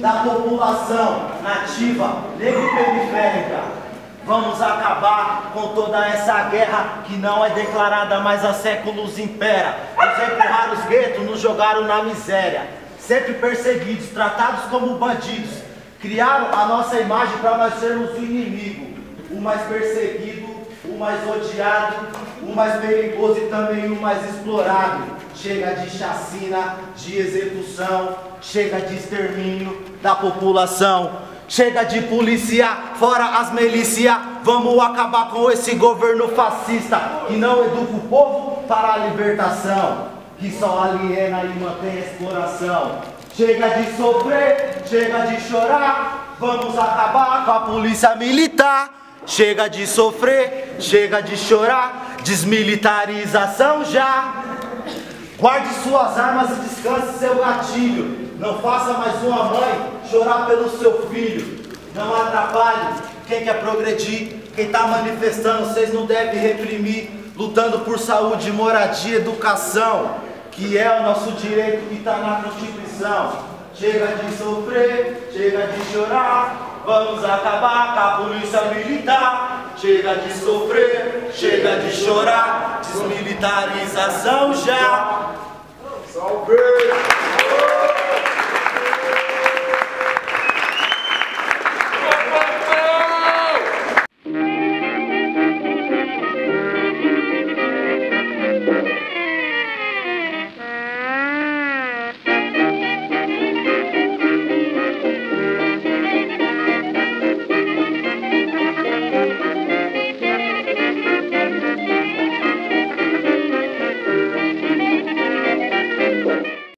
da população nativa, negra e periférica. Vamos acabar com toda essa guerra que não é declarada, mas há séculos impera. Nos empurraram os guetos, nos jogaram na miséria. Sempre perseguidos, tratados como bandidos. Criaram a nossa imagem para nós sermos o inimigo. O mais perseguido, o mais odiado, o mais perigoso e também o mais explorado. Chega de chacina, de execução, chega de extermínio da população, chega de policiar, fora as milícias. Vamos acabar com esse governo fascista que não educa o povo para a libertação, que só aliena e mantém a exploração. Chega de sofrer, chega de chorar, vamos acabar com a polícia militar. Chega de sofrer, chega de chorar, desmilitarização já. Guarde suas armas e descanse seu gatilho. Não faça mais uma mãe chorar pelo seu filho. Não atrapalhe quem quer progredir, quem está manifestando, vocês não devem reprimir. Lutando por saúde, moradia, educação, que é o nosso direito que está na Constituição. Chega de sofrer, chega de chorar, vamos acabar com a polícia militar. Chega de sofrer, chega de chorar, desmilitarização já. Salve!